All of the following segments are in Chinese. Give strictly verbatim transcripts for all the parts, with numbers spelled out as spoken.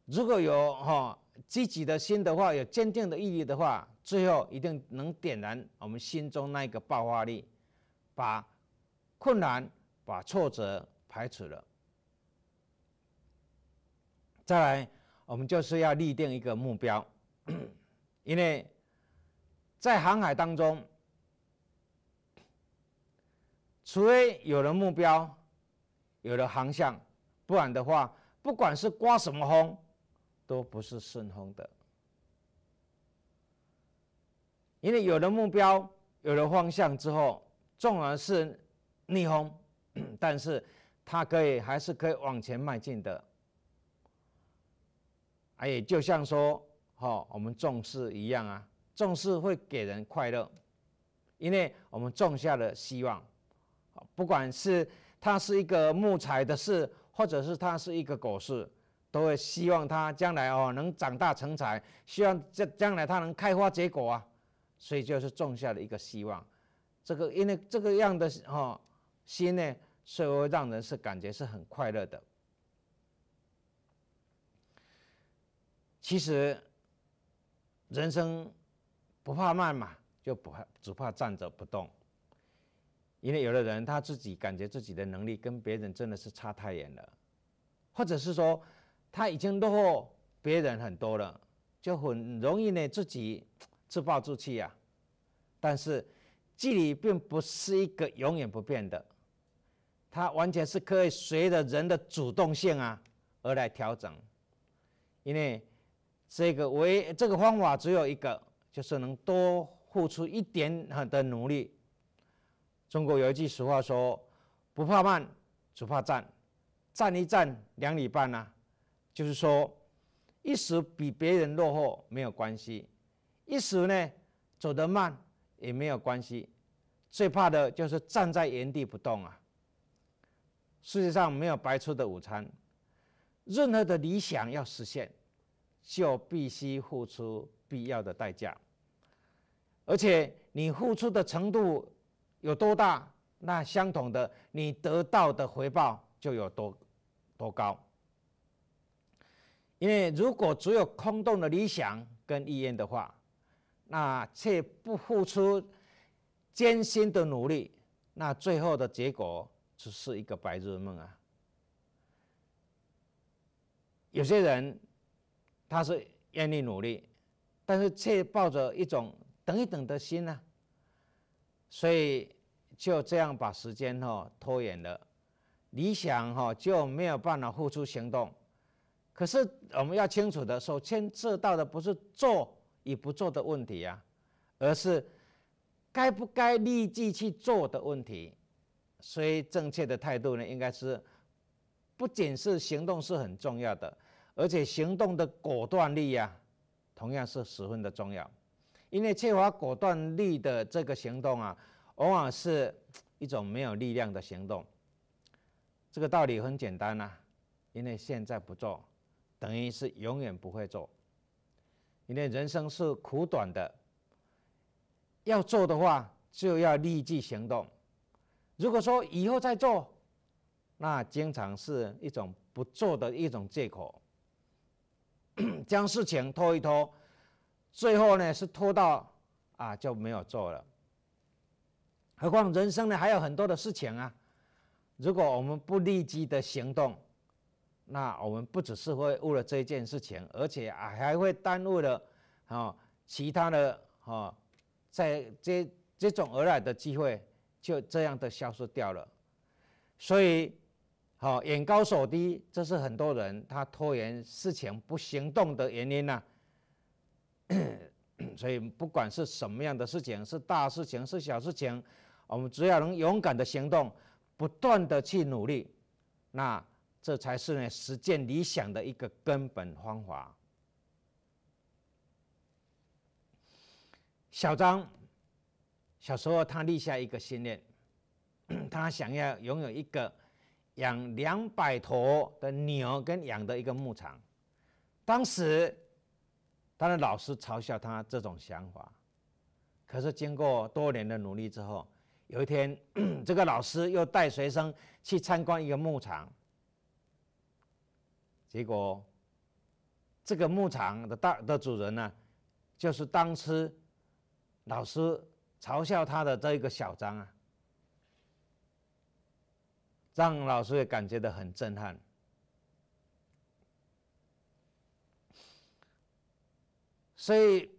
如果有哈积极的心的话，有坚定的毅力的话，最后一定能点燃我们心中那一个爆发力，把困难、把挫折排除了。再来，我们就是要立定一个目标，因为在航海当中，除非有了目标，有了航向，不然的话，不管是刮什么风，都不是顺风的。因为有了目标，有了方向之后，纵然是逆风，但是它可以还是可以往前迈进的。哎，就像说，哦，我们种树一样啊，种树会给人快乐，因为我们种下了希望。不管是它是一个木材的树，或者是它是一个果树，都会希望它将来哦能长大成材，希望这将来它能开花结果啊，所以就是种下了一个希望。这个因为这个样的哦心呢，所以会让人是感觉是很快乐的。其实人生不怕慢嘛，就不怕只怕站着不动。因为有的人他自己感觉自己的能力跟别人真的是差太远了，或者是说他已经落后别人很多了，就很容易呢自己自暴自弃啊。但是纪律并不是一个永远不变的，它完全是可以随着人的主动性啊而来调整。因为这个唯这个方法只有一个，就是能多付出一点的努力。中国有一句俗话说：“不怕慢，只怕站，站一站，两里半啊。”就是说，一时比别人落后没有关系，一时呢走得慢也没有关系，最怕的就是站在原地不动啊。世界上没有白吃的午餐，任何的理想要实现，就必须付出必要的代价，而且你付出的程度有多大，那相同的你得到的回报就有多多高。因为如果只有空洞的理想跟意愿的话，那却不付出艰辛的努力，那最后的结果只是一个白日梦啊。有些人他是愿意努力，但是却抱着一种等一等的心啊，所以就这样把时间哈拖延了，理想哈就没有办法付出行动。可是我们要清楚的，所牵涉到的不是做与不做的问题啊，而是该不该立即去做的问题。所以正确的态度呢，应该是不仅是行动是很重要的，而且行动的果断力啊，同样是十分的重要。因为缺乏果断力的这个行动啊，往往是一种没有力量的行动。这个道理很简单啊，因为现在不做，等于是永远不会做。因为人生是苦短的，要做的话就要立即行动。如果说以后再做，那经常是一种不做的一种借口，将事情拖一拖，最后呢是拖到啊就没有做了。何况人生呢还有很多的事情啊，如果我们不立即的行动，那我们不只是会误了这一件事情，而且还会耽误了啊其他的啊，在这这种而来的机会就这样的消失掉了。所以，好眼高手低，这是很多人他拖延事情不行动的原因呐、啊。所以不管是什么样的事情，是大事情是小事情，我们只要能勇敢的行动，不断的去努力，那这才是呢实践理想的一个根本方法。小张小时候他立下一个心愿，他想要拥有一个养两百头的牛跟羊的一个牧场。当时他的老师嘲笑他这种想法，可是经过多年的努力之后，有一天这个老师又带学生去参观一个牧场，结果这个牧场的大的主人呢，就是当时老师嘲笑他的这一个小张啊，让老师也感觉到很震撼。所以，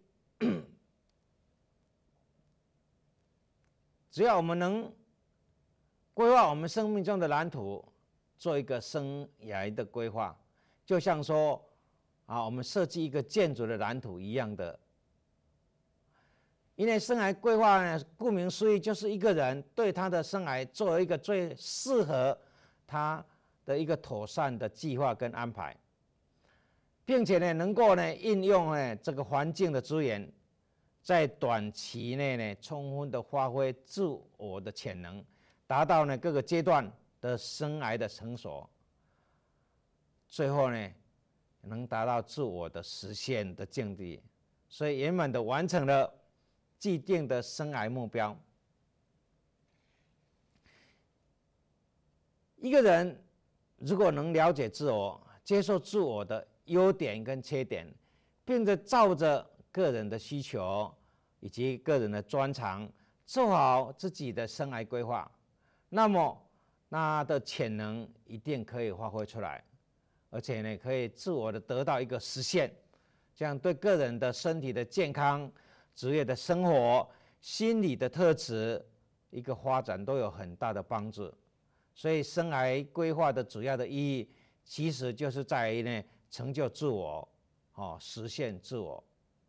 只要我们能规划我们生命中的蓝图，做一个生涯的规划，就像说啊，我们设计一个建筑的蓝图一样的。因为生涯规划呢，顾名思义，就是一个人对他的生涯做一个最适合他的一个妥善的计划跟安排，并且呢，能够呢运用呢这个环境的资源，在短期内呢充分的发挥自我的潜能，达到呢各个阶段的生涯的成熟，最后呢能达到自我的实现的境地，所以圆满的完成了既定的生涯目标。一个人如果能了解自我，接受自我的优点跟缺点，并且照着个人的需求以及个人的专长，做好自己的生涯规划，那么那的潜能一定可以发挥出来，而且呢，可以自我的得到一个实现，这样对个人的身体的健康、职业的生活、心理的特质一个发展都有很大的帮助。所以，生涯规划的主要的意义，其实就是在于呢，成就自我，哦，实现自我。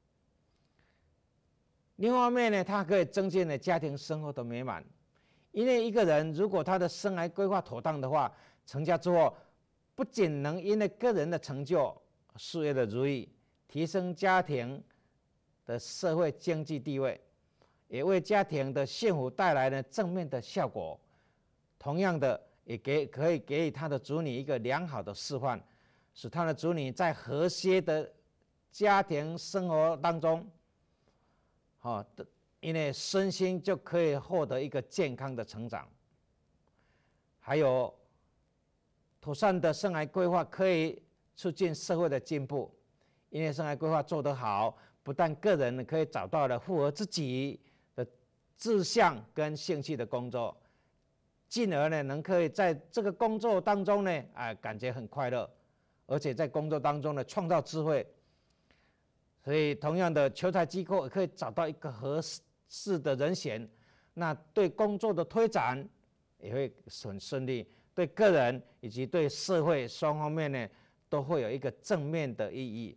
另外一方面呢，它可以增进了家庭生活的美满。因为一个人如果他的生涯规划妥当的话，成家之后，不仅能因为个人的成就、事业的如意，提升家庭的社会经济地位，也为家庭的幸福带来了正面的效果。同样的，也给可以给予他的子女一个良好的示范，使他的子女在和谐的家庭生活当中，好的，因为身心就可以获得一个健康的成长。还有妥善的生涯规划可以促进社会的进步，因为生涯规划做得好，不但个人可以找到了符合自己的志向跟兴趣的工作，进而呢能可以在这个工作当中呢，啊，感觉很快乐，而且在工作当中呢创造智慧。所以，同样的，求财机构也可以找到一个合适的人选，那对工作的推展也会很顺利，对个人以及对社会双方面呢，都会有一个正面的意义。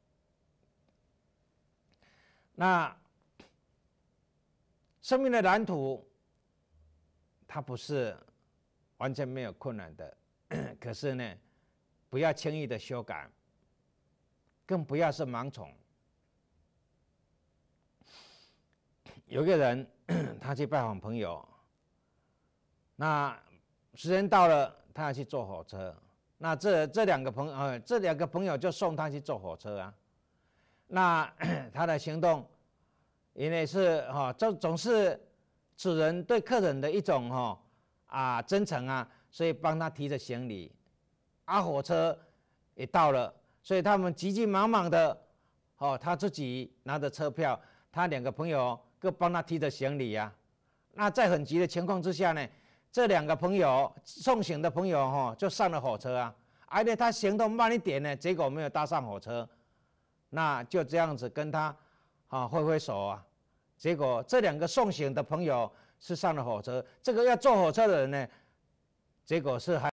那生命的蓝图，它不是完全没有困难的，可是呢，不要轻易的修改，更不要是盲从。有个人他去拜访朋友，那时间到了，他要去坐火车。那这这两个朋呃，这两个朋友就送他去坐火车啊。那他的行动，因为是哈，这、哦、总是主人对客人的一种哈、哦、啊真诚啊，所以帮他提着行李。啊，火车也到了，所以他们急急忙忙的，哦，他自己拿着车票，他两个朋友各帮他提着行李呀、啊。那在很急的情况之下呢，这两个朋友送行的朋友哈、哦、就上了火车啊，而且他行动慢一点呢，结果没有搭上火车，那就这样子跟他啊挥挥手啊，结果这两个送行的朋友是上了火车，这个要坐火车的人呢，结果是还。